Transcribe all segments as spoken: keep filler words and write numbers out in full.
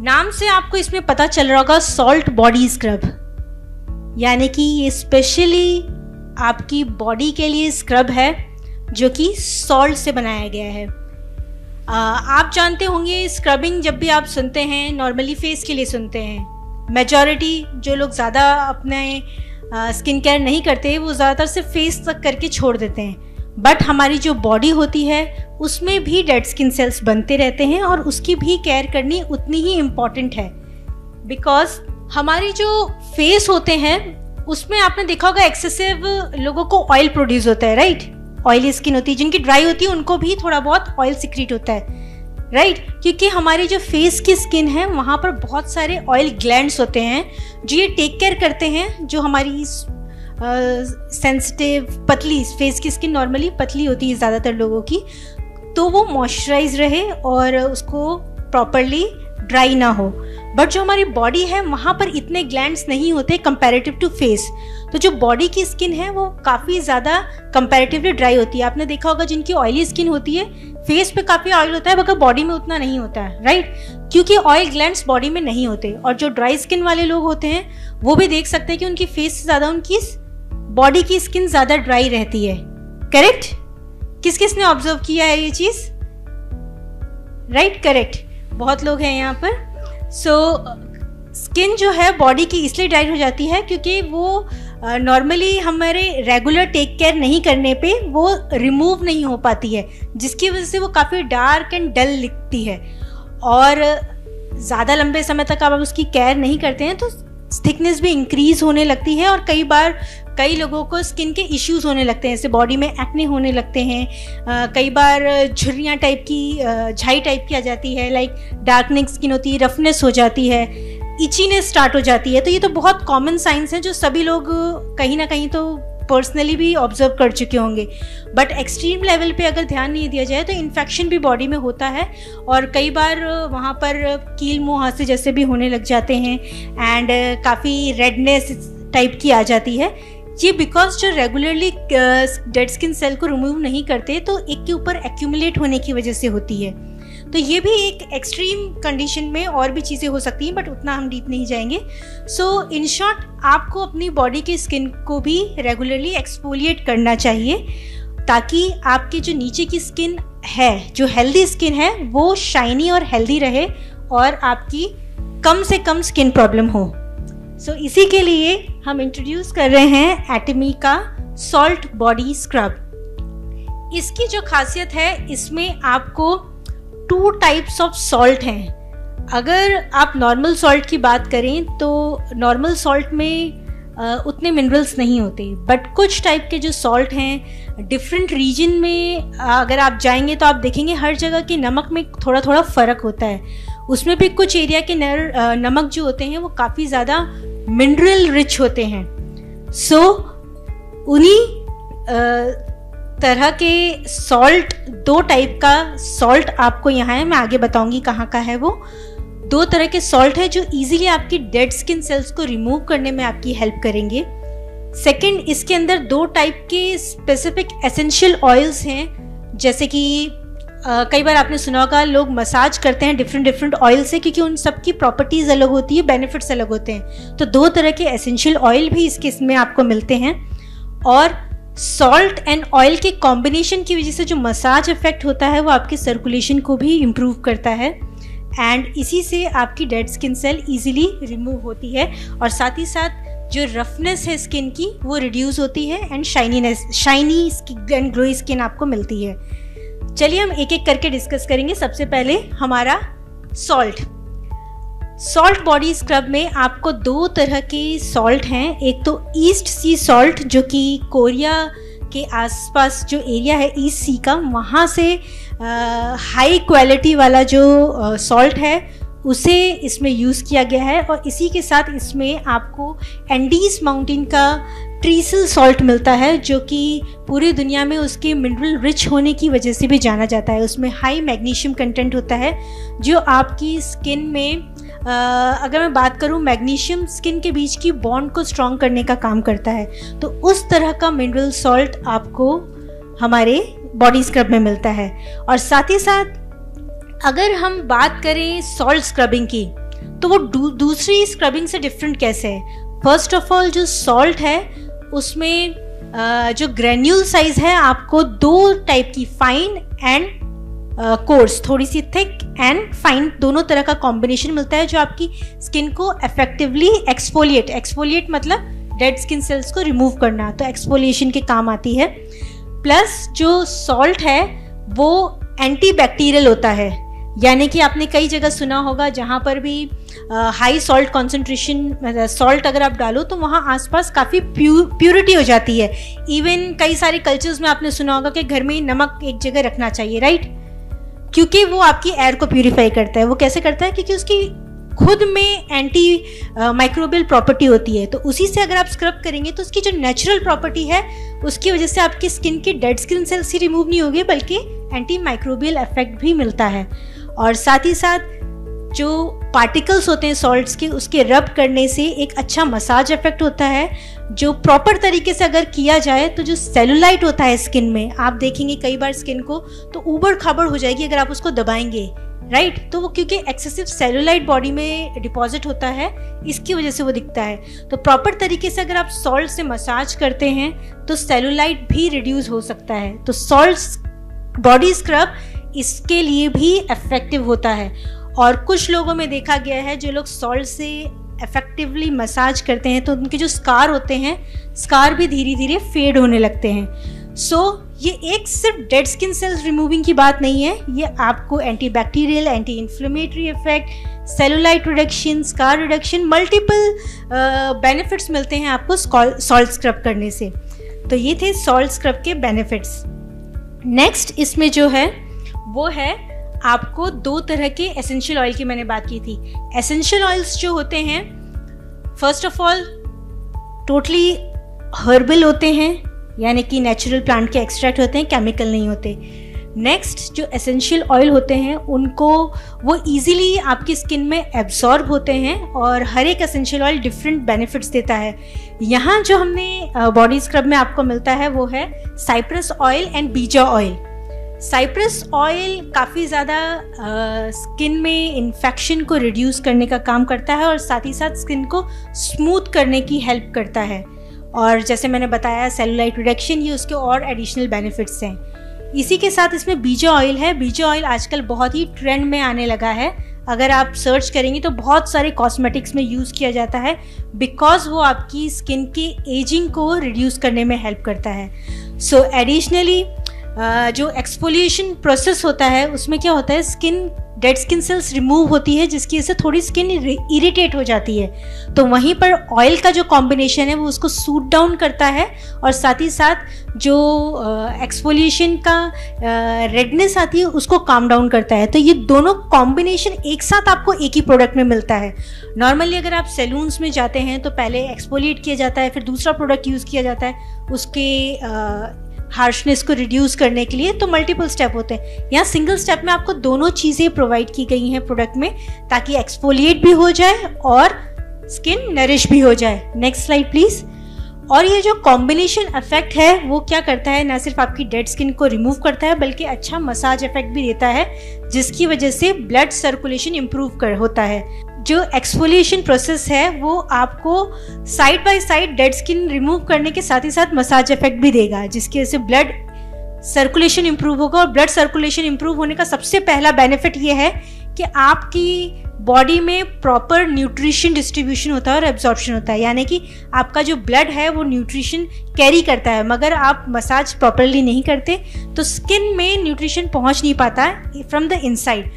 नाम से आपको इसमें पता चल रहा होगा सॉल्ट बॉडी स्क्रब, यानी कि ये स्पेशली आपकी बॉडी के लिए स्क्रब है जो कि सॉल्ट से बनाया गया है। आ, आप जानते होंगे स्क्रबिंग जब भी आप सुनते हैं नॉर्मली फेस के लिए सुनते हैं। मेजॉरिटी जो लोग ज़्यादा अपने स्किन केयर नहीं करते वो ज़्यादातर सिर्फ फेस तक करके छोड़ देते हैं, बट हमारी जो बॉडी होती है उसमें भी डेड स्किन सेल्स बनते रहते हैं और उसकी भी केयर करनी उतनी ही इम्पॉर्टेंट है। बिकॉज हमारी जो फेस होते हैं उसमें आपने देखा होगा एक्सेसिव लोगों को ऑयल प्रोड्यूस होता है, राइट। ऑयली स्किन होती है, जिनकी ड्राई होती है उनको भी थोड़ा बहुत ऑयल सिक्रीट होता है, राइट। क्योंकि हमारी जो फेस की स्किन है वहाँ पर बहुत सारे ऑयल ग्लैंड्स होते हैं जो ये टेक केयर करते हैं जो हमारी सेंसिटिव uh, पतली फेस की स्किन नॉर्मली पतली होती है ज़्यादातर लोगों की, तो वो मॉइस्चराइज रहे और उसको प्रॉपरली ड्राई ना हो। बट जो हमारी बॉडी है वहाँ पर इतने ग्लैंड्स नहीं होते कंपैरेटिव टू फेस, तो जो बॉडी की स्किन है वो काफ़ी ज़्यादा कंपैरेटिवली ड्राई होती है। आपने देखा होगा जिनकी ऑयली स्किन होती है फेस पे काफ़ी ऑयल होता है मगर बॉडी में उतना नहीं होता है, राइट, क्योंकि ऑयल ग्लैंड्स बॉडी में नहीं होते। और जो ड्राई स्किन वाले लोग होते हैं वो भी देख सकते हैं कि उनकी फेस से ज़्यादा उनकी बॉडी की स्किन ज़्यादा ड्राई रहती है, करेक्ट। किस किस ने ऑब्जर्व किया है ये चीज़, राइट, करेक्ट, बहुत लोग हैं यहाँ पर। सो स्किन जो है बॉडी की इसलिए ड्राई हो जाती है क्योंकि वो नॉर्मली uh, हमारे रेगुलर टेक केयर नहीं करने पे वो रिमूव नहीं हो पाती है, जिसकी वजह से वो काफ़ी डार्क एंड डल दिखती है। और ज़्यादा लंबे समय तक आप उसकी केयर नहीं करते हैं तो थिकनेस भी इंक्रीज होने लगती है और कई बार कई लोगों को स्किन के इश्यूज होने लगते हैं, जैसे बॉडी में एक्ने होने लगते हैं, uh, कई बार झुर्रियाँ टाइप की uh, झाई टाइप की आ जाती है, लाइक डार्कनिंग स्किन होती है, रफनेस हो जाती है, इचीनेस स्टार्ट हो जाती है। तो ये तो बहुत कॉमन साइंस हैं जो सभी लोग कहीं ना कहीं तो पर्सनली भी ऑब्जर्व कर चुके होंगे। बट एक्सट्रीम लेवल पे अगर ध्यान नहीं दिया जाए तो इन्फेक्शन भी बॉडी में होता है और कई बार वहाँ पर कील मुँह हाथ से जैसे भी होने लग जाते हैं एंड काफ़ी रेडनेस टाइप की आ जाती है। ये बिकॉज जो रेगुलरली डेड स्किन सेल को रिमूव नहीं करते तो एक के ऊपर एक्यूमुलेट होने की वजह से होती है। तो ये भी एक एक्सट्रीम कंडीशन में और भी चीज़ें हो सकती हैं बट उतना हम डीप नहीं जाएंगे। सो इन शॉर्ट आपको अपनी बॉडी की स्किन को भी रेगुलरली एक्सफोलिएट करना चाहिए ताकि आपके जो नीचे की स्किन है, जो हेल्दी स्किन है, वो शाइनी और हेल्दी रहे और आपकी कम से कम स्किन प्रॉब्लम हो। सो so, इसी के लिए हम इंट्रोड्यूस कर रहे हैं एटमी का सॉल्ट बॉडी स्क्रब। इसकी जो खासियत है इसमें आपको टू टाइप्स ऑफ सॉल्ट हैं। अगर आप नॉर्मल सॉल्ट की बात करें तो नॉर्मल सॉल्ट में आ, उतने मिनरल्स नहीं होते, बट कुछ टाइप के जो सॉल्ट हैं डिफरेंट रीजन में आ, अगर आप जाएंगे तो आप देखेंगे हर जगह के नमक में थोड़ा थोड़ा फ़र्क होता है। उसमें भी कुछ एरिया के नर, आ, नमक जो होते हैं वो काफ़ी ज़्यादा मिनरल रिच होते हैं। सो so, उन्हीं तरह के सॉल्ट, दो टाइप का सॉल्ट आपको यहाँ है, मैं आगे बताऊंगी कहाँ का है वो। दो तरह के सॉल्ट है जो इजीली आपकी डेड स्किन सेल्स को रिमूव करने में आपकी हेल्प करेंगे। सेकंड, इसके अंदर दो टाइप के स्पेसिफिक एसेंशियल ऑयल्स हैं, जैसे कि कई बार आपने सुना होगा लोग मसाज करते हैं डिफरेंट डिफरेंट ऑयल से क्योंकि उन सब की प्रॉपर्टीज़ अलग होती है, बेनिफिट्स अलग होते हैं। तो दो तरह के एसेंशियल ऑयल भी इसके इसमें आपको मिलते हैं और सॉल्ट एंड ऑयल के कॉम्बिनेशन की वजह से जो मसाज इफेक्ट होता है वो आपके सर्कुलेशन को भी इम्प्रूव करता है एंड इसी से आपकी dead skin cell easily remove होती है और साथ ही साथ जो रफनेस है स्किन की वो रिड्यूस होती है and shininess shiny and glowy skin आपको मिलती है। चलिए हम एक एक करके डिस्कस करेंगे। सबसे पहले हमारा सॉल्ट। सॉल्ट बॉडी स्क्रब में आपको दो तरह के सॉल्ट हैं। एक तो ईस्ट सी सॉल्ट जो कि कोरिया के आसपास जो एरिया है ईस्ट सी का, वहाँ से हाई क्वालिटी वाला जो सॉल्ट है उसे इसमें यूज़ किया गया है और इसी के साथ इसमें आपको एंडीज माउंटेन का ट्रीसल सॉल्ट मिलता है जो कि पूरी दुनिया में उसके मिनरल रिच होने की वजह से भी जाना जाता है। उसमें हाई मैग्नीशियम कंटेंट होता है जो आपकी स्किन में आ, अगर मैं बात करूं मैग्नीशियम स्किन के बीच की बॉन्ड को स्ट्रॉन्ग करने का काम करता है। तो उस तरह का मिनरल सॉल्ट आपको हमारे बॉडी स्क्रब में मिलता है। और साथ ही साथ अगर हम बात करें सॉल्ट स्क्रबिंग की तो वो दू, दूसरी स्क्रबिंग से डिफरेंट कैसे है? फर्स्ट ऑफ ऑल जो सॉल्ट है उसमें uh, जो ग्रेन्यूल साइज है आपको दो टाइप की, फाइन एंड कोर्स, थोड़ी सी थिक एंड फाइन, दोनों तरह का कॉम्बिनेशन मिलता है जो आपकी स्किन को इफेक्टिवली एक्सफोलिएट, एक्सफोलिएट मतलब डेड स्किन सेल्स को रिमूव करना, तो एक्सफोलिएशन के काम आती है। प्लस जो सॉल्ट है वो एंटी बैक्टीरियल होता है, यानी कि आपने कई जगह सुना होगा जहाँ पर भी हाई सॉल्ट कॉन्सेंट्रेशन सॉल्ट अगर आप डालो तो वहाँ आसपास काफ़ी प्यू प्यूरिटी हो जाती है। इवन कई सारे कल्चर्स में आपने सुना होगा कि घर में नमक एक जगह रखना चाहिए, राइट, क्योंकि वो आपकी एयर को प्यूरिफाई करता है। वो कैसे करता है? क्योंकि उसकी खुद में एंटी माइक्रोबियल प्रॉपर्टी होती है, तो उसी से अगर आप स्क्रब करेंगे तो उसकी जो नेचुरल प्रॉपर्टी है उसकी वजह से आपकी स्किन की डेड स्किन सेल्स ही रिमूव नहीं होगी बल्कि एंटी माइक्रोबियल इफेक्ट भी मिलता है। और साथ ही साथ जो पार्टिकल्स होते हैं सॉल्ट्स के, उसके रब करने से एक अच्छा मसाज इफेक्ट होता है, जो प्रॉपर तरीके से अगर किया जाए तो जो सेलुलाइट होता है स्किन में, आप देखेंगे कई बार स्किन को तो उबड़ खाबड़ हो जाएगी अगर आप उसको दबाएंगे, राइट, तो वो क्योंकि एक्सेसिव सेलुलाइट बॉडी में डिपॉजिट होता है इसकी वजह से वो दिखता है। तो प्रॉपर तरीके से अगर आप सॉल्ट से मसाज करते हैं तो सेलुलाइट भी रिड्यूस हो सकता है। तो सॉल्ट बॉडी स्क्रब इसके लिए भी इफेक्टिव होता है। और कुछ लोगों में देखा गया है जो लोग सॉल्ट से इफेक्टिवली मसाज करते हैं तो उनके जो स्कार होते हैं, स्कार भी धीरे धीरे फेड होने लगते हैं। सो so, ये एक सिर्फ डेड स्किन सेल्स रिमूविंग की बात नहीं है, ये आपको anti bacterial, anti inflammatory effect, cellulite reduction, scar reduction, multiple benefits मिलते हैं आपको सॉल्ट स्क्रब करने से। तो ये थे सॉल्ट स्क्रब के बेनिफिट्स। नेक्स्ट इसमें जो है वो है आपको दो तरह के एसेंशियल ऑयल की मैंने बात की थी। एसेंशियल ऑयल्स जो होते हैं first of all totally herbal होते हैं, यानी कि नेचुरल प्लांट के एक्सट्रैक्ट होते हैं, केमिकल नहीं होते। नेक्स्ट जो एसेंशियल ऑयल होते हैं उनको वो इजीली आपकी स्किन में एब्जॉर्ब होते हैं और हर एक एसेंशियल ऑयल डिफरेंट बेनिफिट्स देता है। यहाँ जो हमने बॉडी स्क्रब में आपको मिलता है वो है साइप्रस ऑयल एंड बीजा ऑयल। साइप्रस ऑयल काफ़ी ज़्यादा स्किन में इन्फेक्शन को रिड्यूस करने का काम करता है और साथ ही साथ स्किन को स्मूथ करने की हेल्प करता है। और जैसे मैंने बताया सेलुलाइट रिडक्शन, ये उसके और एडिशनल बेनिफिट्स हैं। इसी के साथ इसमें बीजा ऑयल है। बीजा ऑयल आजकल बहुत ही ट्रेंड में आने लगा है, अगर आप सर्च करेंगे तो बहुत सारे कॉस्मेटिक्स में यूज़ किया जाता है बिकॉज वो आपकी स्किन के एजिंग को रिड्यूस करने में हेल्प करता है। सो एडिशनली Uh, जो एक्सफोलिएशन प्रोसेस होता है उसमें क्या होता है, skin dead skin cells remove होती है जिसकी वजह से थोड़ी स्किन इरिटेट हो जाती है, तो वहीं पर ऑयल का जो कॉम्बिनेशन है वो उसको सूट डाउन करता है और साथ ही साथ जो एक्सफोलिएशन uh, का रेडनेस uh, आती है उसको काम डाउन करता है। तो ये दोनों कॉम्बिनेशन एक साथ आपको एक ही प्रोडक्ट में मिलता है। नॉर्मली अगर आप सैलून्स में जाते हैं तो पहले एक्सफोलिएट किया जाता है, फिर दूसरा प्रोडक्ट यूज़ किया जाता है उसके uh, हार्शनेस को रिड्यूस करने के लिए, तो मल्टीपल स्टेप होते हैं। यहाँ सिंगल स्टेप में आपको दोनों चीज़ें प्रोवाइड की गई हैं प्रोडक्ट में ताकि एक्सफोलिएट भी हो जाए और स्किन नरिश भी हो जाए। Next slide please. और ये जो कॉम्बिनेशन इफेक्ट है वो क्या करता है, ना सिर्फ आपकी डेड स्किन को रिमूव करता है बल्कि अच्छा मसाज इफेक्ट भी देता है जिसकी वजह से ब्लड सर्कुलेशन इम्प्रूव कर होता है। जो एक्सफोलिएशन प्रोसेस है वो आपको side by side dead skin remove करने के साथ ही साथ मसाज इफेक्ट भी देगा जिसकी वजह से ब्लड सर्कुलेशन इम्प्रूव होगा। और ब्लड सर्कुलेशन इम्प्रूव होने का सबसे पहला बेनिफिट ये है कि आपकी बॉडी में प्रॉपर न्यूट्रिशन डिस्ट्रीब्यूशन होता है और एब्जॉर्प्शन होता है, यानी कि आपका जो ब्लड है वो न्यूट्रिशन कैरी करता है। मगर आप मसाज प्रॉपरली नहीं करते तो स्किन में न्यूट्रिशन पहुंच नहीं पाता from the inside.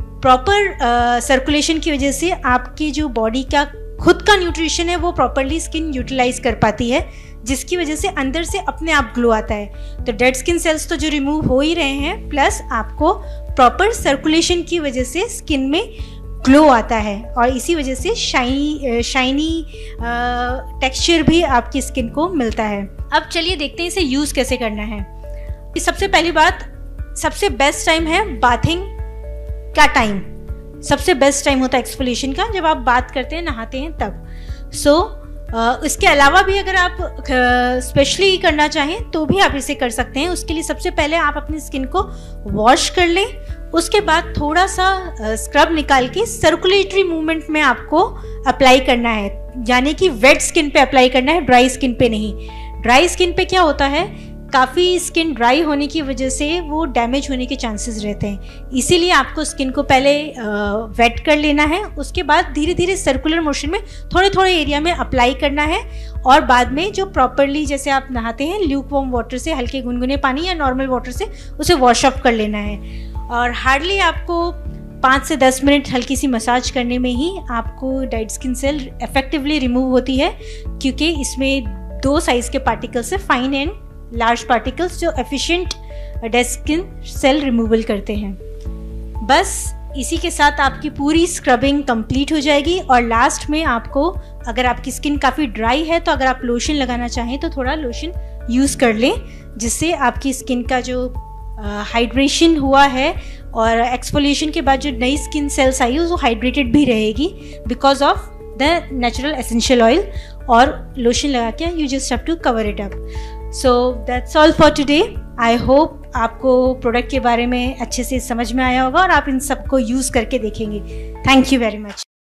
Proper circulation की वजह से आपकी जो बॉडी का खुद का न्यूट्रिशन है वो प्रॉपरली स्किन यूटिलाइज कर पाती है जिसकी वजह से अंदर से अपने आप ग्लो आता है। तो डेड स्किन सेल्स तो जो रिमूव हो ही रहे हैं, प्लस आपको प्रॉपर सर्कुलेशन की वजह से स्किन में ग्लो आता है और इसी वजह से शाइनी शाइनी टेक्सचर भी आपकी स्किन को मिलता है। अब चलिए देखते हैं इसे यूज़ कैसे करना है। सबसे पहली बात, सबसे बेस्ट टाइम है बाथिंग का टाइम। सबसे बेस्ट टाइम होता है एक्सफोलिएशन का जब आप बात करते हैं, नहाते हैं तब। सो so, Uh, इसके अलावा भी अगर आप स्पेशली करना चाहें तो भी आप इसे कर सकते हैं। उसके लिए सबसे पहले आप अपनी स्किन को वॉश कर लें उसके बाद थोड़ा सा स्क्रब निकाल के सर्कुलेटरी मूवमेंट में आपको अप्लाई करना है, यानी कि वेट स्किन पे अप्लाई करना है, ड्राई स्किन पे नहीं। ड्राई स्किन पे क्या होता है, काफ़ी स्किन ड्राई होने की वजह से वो डैमेज होने के चांसेस रहते हैं, इसीलिए आपको स्किन को पहले वेट कर लेना है, उसके बाद धीरे धीरे सर्कुलर मोशन में थोड़े थोड़े एरिया में अप्लाई करना है, और बाद में जो प्रॉपरली जैसे आप नहाते हैं ल्यूक वार्म वाटर से, हल्के गुनगुने पानी या नॉर्मल वाटर से उसे वॉश ऑफ कर लेना है। और हार्डली आपको पाँच से दस मिनट हल्की सी मसाज करने में ही आपको dead skin cell effectively remove होती है, क्योंकि इसमें दो साइज़ के पार्टिकल्स है, फाइन एंड लार्ज पार्टिकल्स, जो efficient dead skin cell removal करते हैं। बस इसी के साथ आपकी पूरी स्क्रबिंग कंप्लीट हो जाएगी। और लास्ट में आपको, अगर आपकी स्किन काफ़ी ड्राई है तो अगर आप लोशन लगाना चाहें तो थोड़ा लोशन यूज़ कर लें, जिससे आपकी स्किन का जो हाइड्रेशन uh, हुआ है और एक्सफोलिएशन के बाद जो नई स्किन सेल्स आई है वो हाइड्रेटेड भी रहेगी because of the natural essential oil. और लोशन लगा के you just have to cover it up. So that's all for today. I hope आपको प्रोडक्ट के बारे में अच्छे से समझ में आया होगा और आप इन सबको यूज़ करके देखेंगे। Thank you very much.